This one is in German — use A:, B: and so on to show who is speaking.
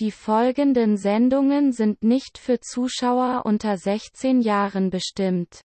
A: Die folgenden Sendungen sind nicht für Zuschauer unter 16 Jahren bestimmt.